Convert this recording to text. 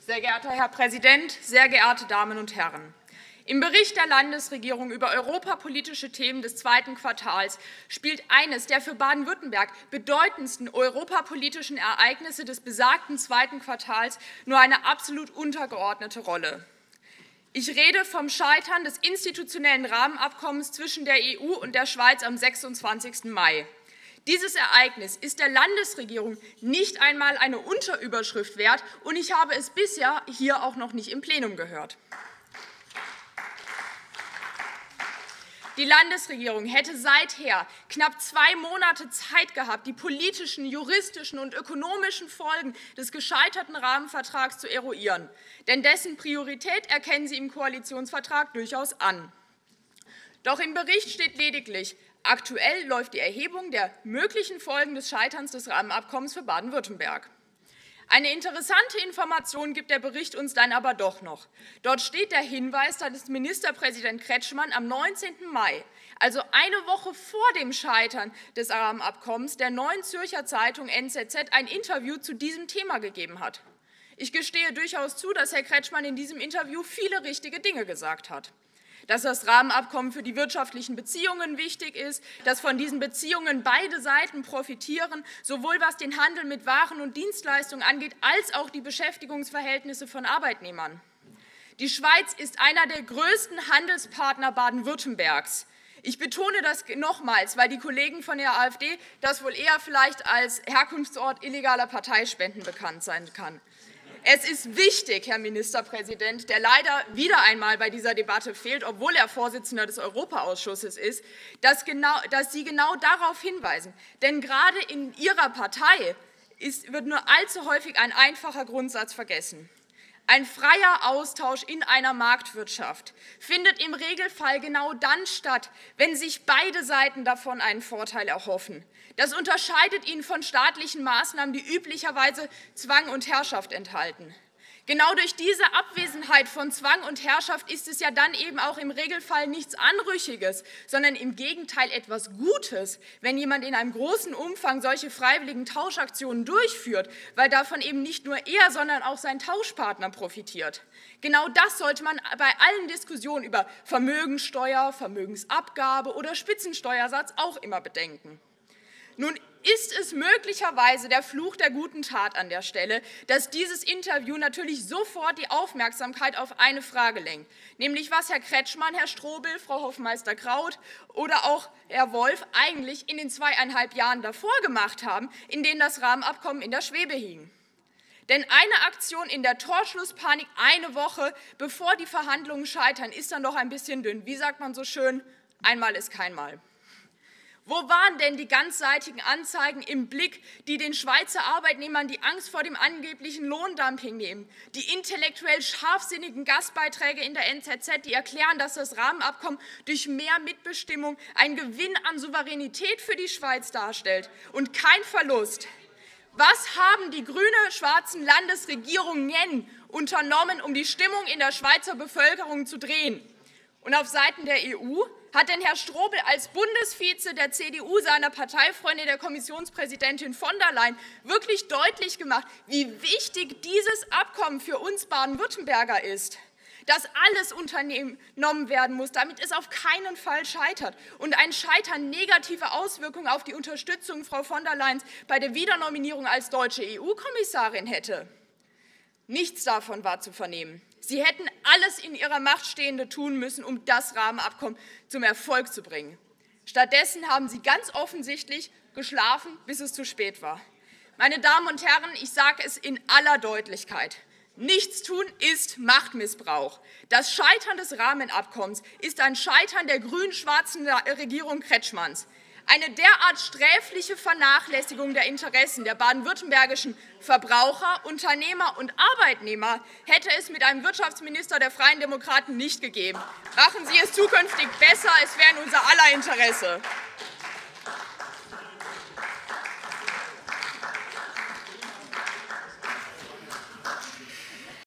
Sehr geehrter Herr Präsident, sehr geehrte Damen und Herren! Im Bericht der Landesregierung über europapolitische Themen des zweiten Quartals spielt eines der für Baden-Württemberg bedeutendsten europapolitischen Ereignisse des besagten zweiten Quartals nur eine absolut untergeordnete Rolle. Ich rede vom Scheitern des institutionellen Rahmenabkommens zwischen der EU und der Schweiz am 26. Mai. Dieses Ereignis ist der Landesregierung nicht einmal eine Unterüberschrift wert, und ich habe es bisher hier auch noch nicht im Plenum gehört. Die Landesregierung hätte seither knapp 2 Monate Zeit gehabt, die politischen, juristischen und ökonomischen Folgen des gescheiterten Rahmenvertrags zu eruieren. Denn dessen Priorität erkennen Sie im Koalitionsvertrag durchaus an. Doch im Bericht steht lediglich: Aktuell läuft die Erhebung der möglichen Folgen des Scheiterns des Rahmenabkommens für Baden-Württemberg. Eine interessante Information gibt der Bericht uns dann aber doch noch. Dort steht der Hinweis, dass Ministerpräsident Kretschmann am 19. Mai, also eine Woche vor dem Scheitern des Rahmenabkommens, der Neuen Zürcher Zeitung NZZ ein Interview zu diesem Thema gegeben hat. Ich gestehe durchaus zu, dass Herr Kretschmann in diesem Interview viele richtige Dinge gesagt hat. Dass das Rahmenabkommen für die wirtschaftlichen Beziehungen wichtig ist, dass von diesen Beziehungen beide Seiten profitieren, sowohl was den Handel mit Waren und Dienstleistungen angeht, als auch die Beschäftigungsverhältnisse von Arbeitnehmern. Die Schweiz ist einer der größten Handelspartner Baden-Württembergs. Ich betone das nochmals, weil die Kollegen von der AfD das wohl eher vielleicht als Herkunftsort illegaler Parteispenden bekannt sein kann. Es ist wichtig, Herr Ministerpräsident, der leider wieder einmal bei dieser Debatte fehlt, obwohl er Vorsitzender des Europaausschusses ist, dass Sie genau darauf hinweisen. Denn gerade in Ihrer Partei wird nur allzu häufig ein einfacher Grundsatz vergessen. Ein freier Austausch in einer Marktwirtschaft findet im Regelfall genau dann statt, wenn sich beide Seiten davon einen Vorteil erhoffen. Das unterscheidet ihn von staatlichen Maßnahmen, die üblicherweise Zwang und Herrschaft enthalten. Genau durch diese Abwesenheit von Zwang und Herrschaft ist es ja dann eben auch im Regelfall nichts Anrüchiges, sondern im Gegenteil etwas Gutes, wenn jemand in einem großen Umfang solche freiwilligen Tauschaktionen durchführt, weil davon eben nicht nur er, sondern auch sein Tauschpartner profitiert. Genau das sollte man bei allen Diskussionen über Vermögensteuer, Vermögensabgabe oder Spitzensteuersatz auch immer bedenken. Nun ist es möglicherweise der Fluch der guten Tat an der Stelle, dass dieses Interview natürlich sofort die Aufmerksamkeit auf eine Frage lenkt, nämlich was Herr Kretschmann, Herr Strobel, Frau Hofmeister-Kraut oder auch Herr Wolf eigentlich in den 2,5 Jahren davor gemacht haben, in denen das Rahmenabkommen in der Schwebe hing. Denn eine Aktion in der Torschlusspanik eine Woche, bevor die Verhandlungen scheitern, ist dann doch ein bisschen dünn. Wie sagt man so schön? Einmal ist kein Mal. Wo waren denn die ganzseitigen Anzeigen im Blick, die den Schweizer Arbeitnehmern die Angst vor dem angeblichen Lohndumping nehmen? Die intellektuell scharfsinnigen Gastbeiträge in der NZZ, die erklären, dass das Rahmenabkommen durch mehr Mitbestimmung einen Gewinn an Souveränität für die Schweiz darstellt und kein Verlust. Was haben die grüne-schwarzen Landesregierungen unternommen, um die Stimmung in der Schweizer Bevölkerung zu drehen? Und auf Seiten der EU hat denn Herr Strobel als Bundesvize der CDU seiner Parteifreundin, der Kommissionspräsidentin von der Leyen, wirklich deutlich gemacht, wie wichtig dieses Abkommen für uns Baden-Württemberger ist, dass alles unternommen werden muss, damit es auf keinen Fall scheitert und ein Scheitern negative Auswirkungen auf die Unterstützung Frau von der Leyen bei der Wiedernominierung als deutsche EU-Kommissarin hätte. Nichts davon war zu vernehmen. Sie hätten alles in ihrer Macht Stehende tun müssen, um das Rahmenabkommen zum Erfolg zu bringen. Stattdessen haben Sie ganz offensichtlich geschlafen, bis es zu spät war. Meine Damen und Herren, ich sage es in aller Deutlichkeit: Nichtstun ist Machtmissbrauch. Das Scheitern des Rahmenabkommens ist ein Scheitern der grün-schwarzen Regierung Kretschmanns. Eine derart sträfliche Vernachlässigung der Interessen der baden-württembergischen Verbraucher, Unternehmer und Arbeitnehmer hätte es mit einem Wirtschaftsminister der Freien Demokraten nicht gegeben. Machen Sie es zukünftig besser, es wäre in unser aller Interesse.